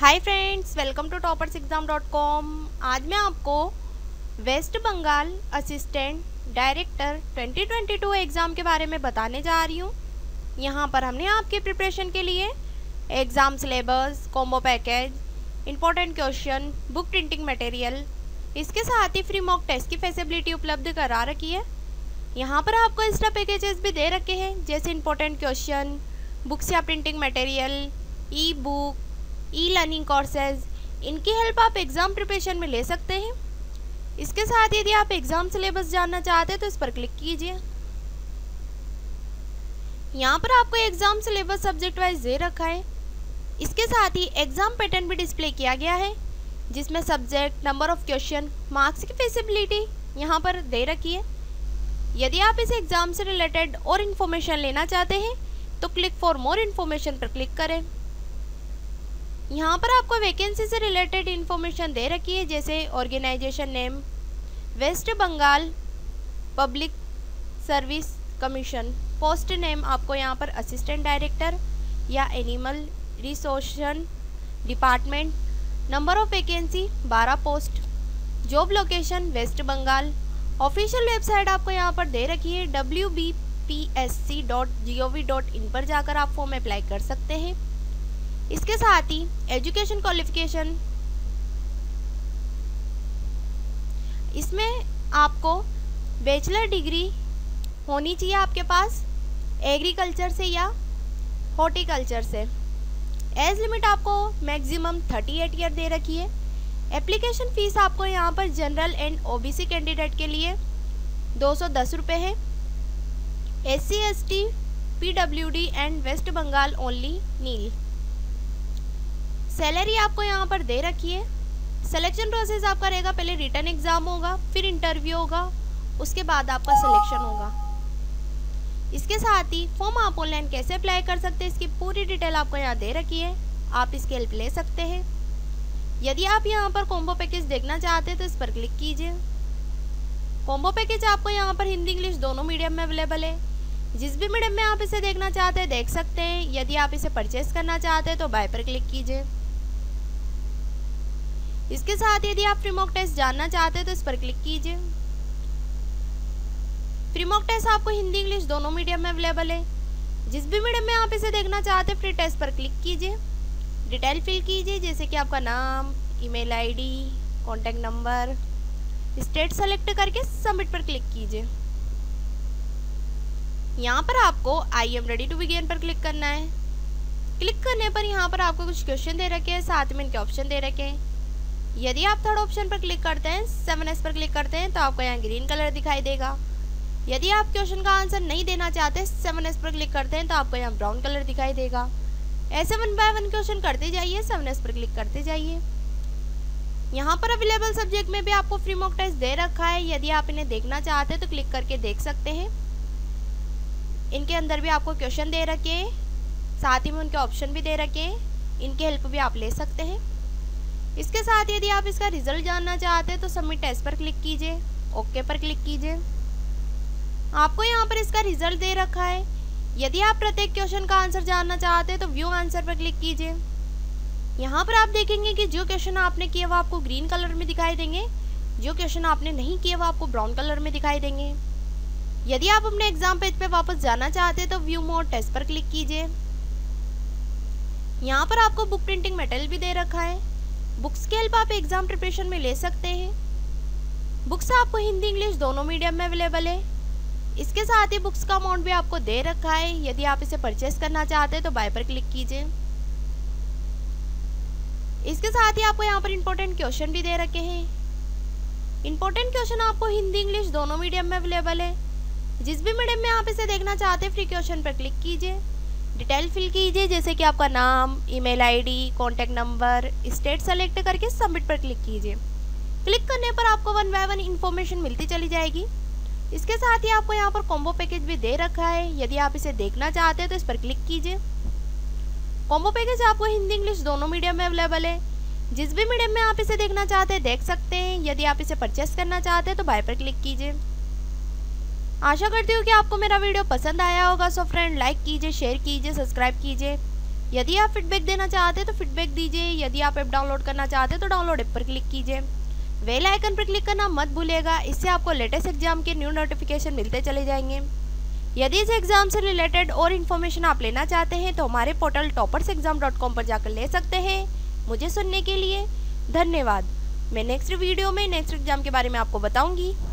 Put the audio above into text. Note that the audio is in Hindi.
Hi friends, welcome to toppersexam.com। आज मैं आपको West Bengal assistant director 2022 exam के बारे में बताने जा रही हूँ। यहाँ पर हमने आपके प्रिपरेशन के लिए exam syllabus, combo package, important question, book printing material, इसके साथ ही फ्री मॉक टेस्ट की फैसिलिटी उपलब्ध करा रखी है। यहाँ पर आपको एक्स्ट्रा पैकेजेस भी दे रखे हैं, जैसे इम्पोर्टेंट क्वेश्चन, बुक्स या printing material, e book, e learning courses. इनकी हेल्प आप एग्ज़ाम प्रिपरेशन में ले सकते हैं। इसके साथ यदि आप एग्ज़ाम सिलेबस जानना चाहते हैं तो इस पर क्लिक कीजिए। यहाँ पर आपको एग्ज़ाम सिलेबस सब्जेक्ट वाइज दे रखा है। इसके साथ ही एग्ज़ाम पैटर्न भी डिस्प्ले किया गया है, जिसमें subject, number of question, marks की फैसिलिटी यहाँ पर दे रखी है। यदि आप इस एग्ज़ाम से रिलेटेड और इन्फॉर्मेशन लेना चाहते हैं तो क्लिक फॉर मोर इन्फॉर्मेशन पर क्लिक करें। यहाँ पर आपको वैकेंसी से रिलेटेड इन्फॉर्मेशन दे रखी है, जैसे organisation name West Bengal public service commission, post name आपको यहाँ पर असिस्टेंट डायरेक्टर या animal resource department, number of vacancy 12 post, job location West Bengal. Official website आपको यहाँ पर दे रखी है wbpsc.gov.in पर जाकर आप फॉर्म अप्लाई कर सकते हैं। इसके साथ ही एजुकेशन क्वालिफिकेशन, इसमें आपको बैचलर डिग्री होनी चाहिए आपके पास एग्रीकल्चर से या हॉर्टिकल्चर से। एज लिमिट आपको मैक्सिमम 38 ईयर दे रखी है। एप्लीकेशन फ़ीस आपको यहाँ पर जनरल एंड ओबीसी कैंडिडेट के लिए 210 रुपये है। SC ST PWD and West Bengal only nil. Salary आपको यहाँ पर दे रखी है। सिलेक्शन प्रोसेस आपका रहेगा, पहले रिटन एग्ज़ाम होगा, फिर इंटरव्यू होगा, उसके बाद आपका सिलेक्शन होगा। इसके साथ ही फॉर्म आप ऑनलाइन कैसे अप्लाई कर सकते हैं, इसकी पूरी डिटेल आपको यहाँ दे रखी है, आप इसकी हेल्प ले सकते हैं। यदि आप यहाँ पर कॉम्बो पैकेज देखना चाहते हैं तो इस पर क्लिक कीजिए। कॉम्बो पैकेज आपको यहाँ पर हिंदी इंग्लिश दोनों मीडियम में अवेलेबल है। जिस भी मीडियम में आप इसे देखना चाहते हैं देख सकते हैं। यदि आप इसे परचेस करना चाहते हैं तो बाय पर क्लिक कीजिए। इसके साथ यदि आप फ्री मॉक टेस्ट जानना चाहते हैं तो इस पर क्लिक कीजिए। फ्री मॉक टेस्ट आपको हिंदी इंग्लिश दोनों मीडियम में अवेलेबल है। जिस भी मीडियम में आप इसे देखना चाहते हैं फ्री टेस्ट पर क्लिक कीजिए। डिटेल फिल कीजिए, जैसे कि आपका नाम, email ID, contact number, state select करके सबमिट पर क्लिक कीजिए। यहाँ पर आपको I am ready to begin पर क्लिक करना है। क्लिक करने पर यहाँ पर आपको कुछ क्वेश्चन दे रखे हैं, साथ में इनके ऑप्शन दे रखे हैं। यदि आप थर्ड ऑप्शन पर क्लिक करते हैं, 7S पर क्लिक करते हैं, तो आपको यहाँ ग्रीन कलर दिखाई देगा। यदि आप क्वेश्चन का आंसर नहीं देना चाहते, 7S पर क्लिक करते हैं, तो आपको यहाँ ब्राउन कलर दिखाई देगा। ऐसे 1 बाय 1 क्वेश्चन करते जाइए, 7S पर क्लिक करते जाइए। यहाँ पर अवेलेबल सब्जेक्ट में भी आपको फ्री मॉक टेस्ट दे रखा है। यदि आप इन्हें देखना चाहते हैं तो क्लिक करके देख सकते हैं। इनके अंदर भी आपको क्वेश्चन दे रखे हैं, साथ ही में उनके ऑप्शन भी दे रखे हैं, इनकी हेल्प भी आप ले सकते हैं। इसके साथ यदि आप इसका रिजल्ट जानना चाहते हैं तो सबमिट टेस्ट पर क्लिक कीजिए, ओके पर क्लिक कीजिए। आपको यहाँ पर इसका रिजल्ट दे रखा है। यदि आप प्रत्येक क्वेश्चन का आंसर जानना चाहते हैं तो व्यू आंसर पर क्लिक कीजिए। यहाँ पर आप देखेंगे कि जो क्वेश्चन आपने किए वो आपको ग्रीन कलर में दिखाई देंगे, जो क्वेश्चन आपने नहीं किए वो आपको ब्राउन कलर में दिखाई देंगे। यदि आप अपने एग्जाम पेज पे वापस जाना चाहते हैं तो व्यू मोर टेस्ट पर क्लिक कीजिए। यहाँ पर आपको बुक प्रिंटिंग मटेरियल भी दे रखा है। बुक्स की हेल्प आप एग्जाम प्रिपरेशन में ले सकते हैं। बुक्स आपको हिंदी इंग्लिश दोनों मीडियम में अवेलेबल है। इसके साथ ही बुक्स का अमाउंट भी आपको दे रखा है। यदि आप इसे परचेस करना चाहते हैं तो बाय पर क्लिक कीजिए। इसके साथ ही आपको यहाँ पर इंपॉर्टेंट क्वेश्चन भी दे रखे हैं। इंपॉर्टेंट क्वेश्चन आपको हिंदी इंग्लिश दोनों मीडियम में अवेलेबल है। जिस भी मीडियम में आप इसे देखना चाहते हैं फ्री क्वेश्चन पर क्लिक कीजिए। डिटेल फिल कीजिए, जैसे कि आपका नाम, email ID, contact number, state select करके सबमिट पर क्लिक कीजिए। क्लिक करने पर आपको 1 बाय 1 इन्फॉर्मेशन मिलती चली जाएगी। इसके साथ ही आपको यहाँ पर कॉम्बो पैकेज भी दे रखा है। यदि आप इसे देखना चाहते हैं तो इस पर क्लिक कीजिए। कॉम्बो पैकेज आपको हिंदी इंग्लिश दोनों मीडियम में अवेलेबल है। जिस भी मीडियम में आप इसे देखना चाहते हैं देख सकते हैं। यदि आप इसे परचेस करना चाहते हैं तो बाय पर क्लिक कीजिए। आशा करती हूँ कि आपको मेरा वीडियो पसंद आया होगा। सो फ्रेंड, लाइक कीजिए, शेयर कीजिए, सब्सक्राइब कीजिए। यदि आप फीडबैक देना चाहते हैं तो फीडबैक दीजिए। यदि आप ऐप डाउनलोड करना चाहते हैं तो डाउनलोड ऐप पर क्लिक कीजिए। बेल आइकन पर क्लिक करना मत भूलिएगा, इससे आपको लेटेस्ट एग्जाम के न्यू नोटिफिकेशन मिलते चले जाएंगे। यदि इस एग्जाम से रिलेटेड और इन्फॉर्मेशन आप लेना चाहते हैं तो हमारे पोर्टल toppersexam.com पर जाकर ले सकते हैं। मुझे सुनने के लिए धन्यवाद। मैं नेक्स्ट वीडियो में नेक्स्ट एग्जाम के बारे में आपको बताऊंगी।